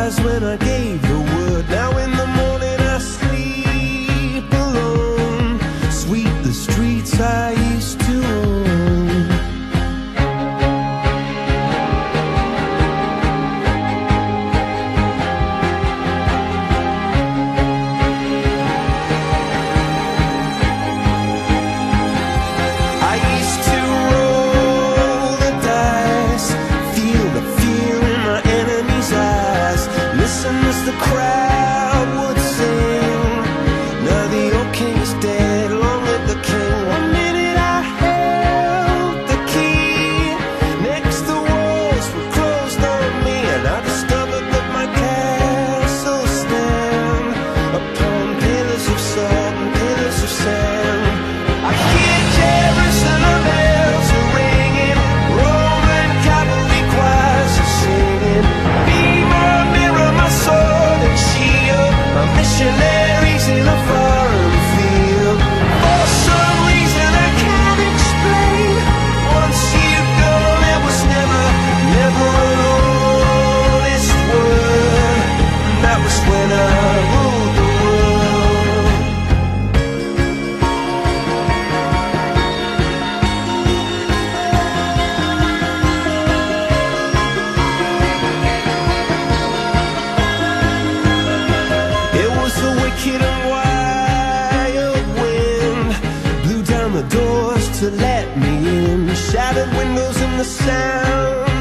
eyes when I gave the word. Now in the morning I sleep alone. Sweep the streets I used to own. I used to roll the dice, feel the fear in my enemy's eyes, listen as the crowd would sing. Now the old king is dead, long live the king. One minute I held the key, next the walls were closed on me, and I discovered that my castle stand upon pillars of salt and pillars of sand. I hear Jerusalem bells are ringing, Roman cavalry choirs are singing. Be my mirror, my sword and shield, my missionaries in a foreign field. For some reason I can't explain, once you've gone there was never, never an honest word. And that was when I ruled the world. It was the wicked and wild wind, blew down the doors to let me in, shattered windows and the sound